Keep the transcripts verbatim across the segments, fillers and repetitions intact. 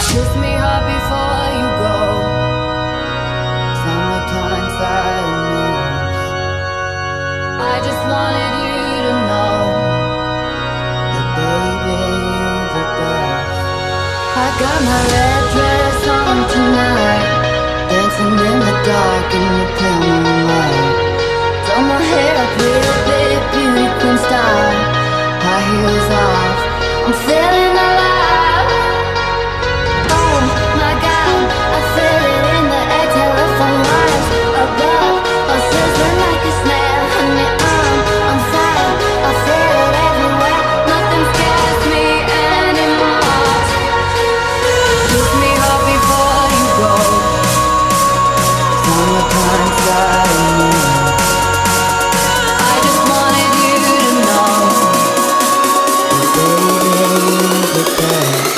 Kiss me hard before you go. Summertime sadness. I just wanted you to know that baby, you're the best. I got my red dress on tonight, dancing in the dark in the pale moonlight. Done my hair up real big, beauty queen style. High heels off, I'm feeling alive. Oh my God, I feel it in the air. Telephone wires above, all sizzling like a snare. Honey, I'm on fire, I feel it everywhere. Nothing scares me anymore. Kiss me hard before you go. Summertime sadness. I just wanted you to know that baby, you're the best.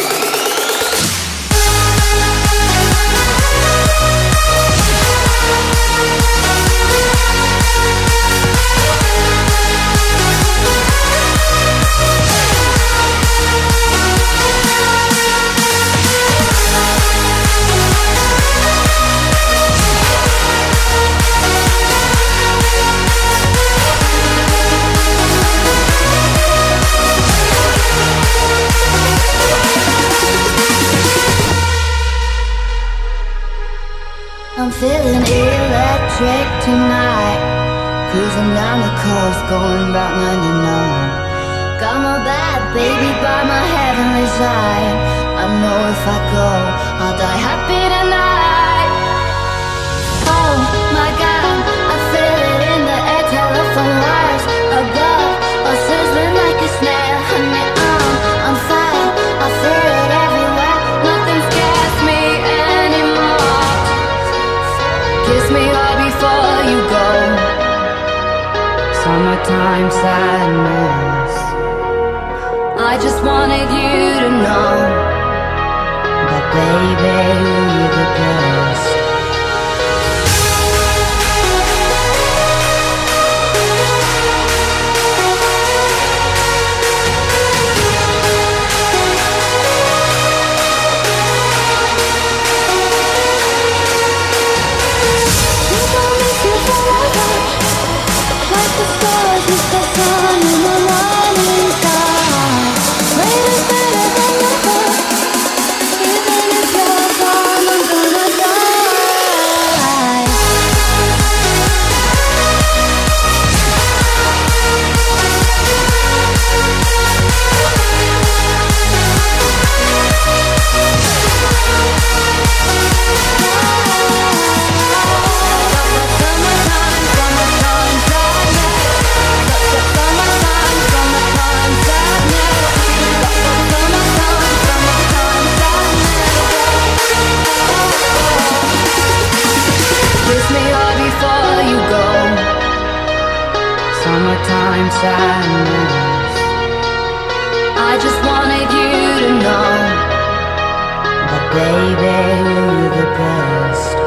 I'm feeling electric tonight, cruising down the coast, going about ninety-nine. Got my bad baby by my heavenly side. I know if I go, I'll die happy tonight. Oh my God, I feel it in the air. Telephone wires above, all sizzling like a snare. Honey, I'm on fire, I feel it everywhere. Nothing scares me anymore. Kiss me hard before you go. Summertime sadness. I just wanted you to know that baby, you're the best. Like the stars with the sun in the morning sky. Rain is better than the sun. Even if you're gone, I'm gonna die. Kiss me hard before you go. Summertime sadness. I just wanted you to know that baby, you're the best.